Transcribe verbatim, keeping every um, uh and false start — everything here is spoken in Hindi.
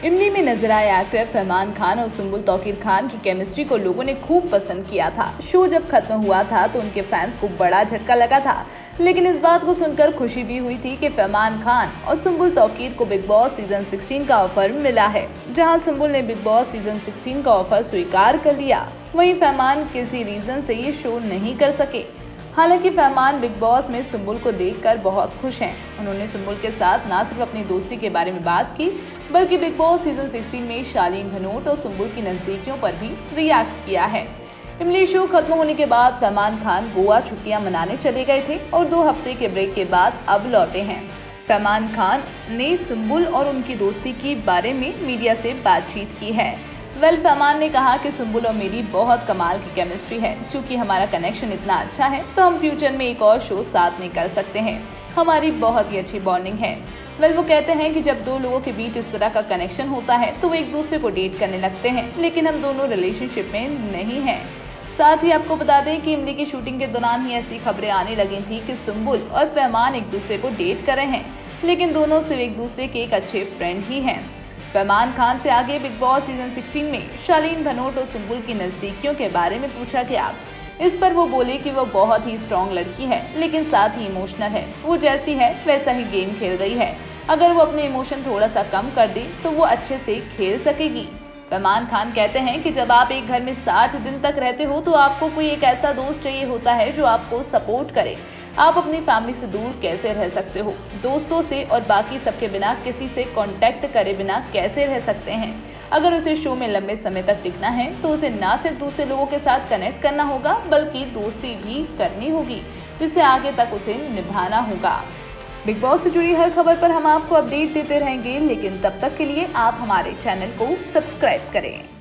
इमली में नजर आए एक्टर फरमान खान और सुंबुल तौकीर खान की केमिस्ट्री को लोगों ने खूब पसंद किया था। शो जब खत्म हुआ था तो उनके फैंस को बड़ा झटका लगा था, लेकिन इस बात को सुनकर खुशी भी हुई थी कि फरमान खान और सुंबुल तौकीर को बिग बॉस सीजन सोलह का ऑफर मिला है। जहां सुंबुल ने बिग बॉस सीजन सोलह का ऑफर स्वीकार कर लिया, वहीं फरमान किसी रीजन से ये शो नहीं कर सके। हालांकि फरमान बिग बॉस में सुंबुल को देखकर बहुत खुश हैं। उन्होंने सुंबुल के साथ न सिर्फ अपनी दोस्ती के बारे में बात की, बल्कि बिग बॉस सीजन सोलह में शालीन भनोट और सुंबुल की नजदीकियों पर भी रिएक्ट किया है। इमली शो खत्म होने के बाद फरमान खान गोवा छुट्टियां मनाने चले गए थे और दो हफ्ते के ब्रेक के बाद अब लौटे हैं। फरमान खान ने सुंबुल और उनकी दोस्ती के बारे में मीडिया से बातचीत की है। वेल फरमान ने कहा कि सुंबुल और मेरी बहुत कमाल की केमिस्ट्री है। चूंकि हमारा कनेक्शन इतना अच्छा है तो हम फ्यूचर में एक और शो साथ में कर सकते हैं। हमारी बहुत ही अच्छी बॉन्डिंग है। वेल वो कहते हैं कि जब दो लोगों के बीच इस तरह का कनेक्शन होता है तो वो एक दूसरे को डेट करने लगते हैं, लेकिन हम दोनों रिलेशनशिप में नहीं हैं। साथ ही आपको बता दें कि इमली की शूटिंग के दौरान ही ऐसी खबरें आने लगी थी कि सुंबुल और फरमान एक दूसरे को डेट कर रहे हैं, लेकिन दोनों सिर्फ एक दूसरे के एक अच्छे फ्रेंड ही हैं। फरमान खान से आगे बिग बॉस सीजन सोलह में शालीन भनोट और सुंबुल की नजदीकियों के बारे में पूछा गया। इस पर वो बोले कि वो बहुत ही स्ट्रॉन्ग लड़की है, लेकिन साथ ही इमोशनल है। वो जैसी है वैसा ही गेम खेल रही है। अगर वो अपने इमोशन थोड़ा सा कम कर दे तो वो अच्छे से खेल सकेगी। फरमान खान कहते हैं कि जब आप एक घर में साठ दिन तक रहते हो तो आपको कोई एक ऐसा दोस्त चाहिए होता है जो आपको सपोर्ट करे। आप अपनी फैमिली से दूर कैसे रह सकते हो? दोस्तों से और बाकी सबके बिना किसी से कांटेक्ट करे बिना कैसे रह सकते हैं? अगर उसे शो में लंबे समय तक टिकना है तो उसे ना सिर्फ दूसरे लोगों के साथ कनेक्ट करना होगा, बल्कि दोस्ती भी करनी होगी, जिसे आगे तक उसे निभाना होगा। बिग बॉस से जुड़ी हर खबर पर हम आपको अपडेट देते रहेंगे, लेकिन तब तक के लिए आप हमारे चैनल को सब्सक्राइब करें।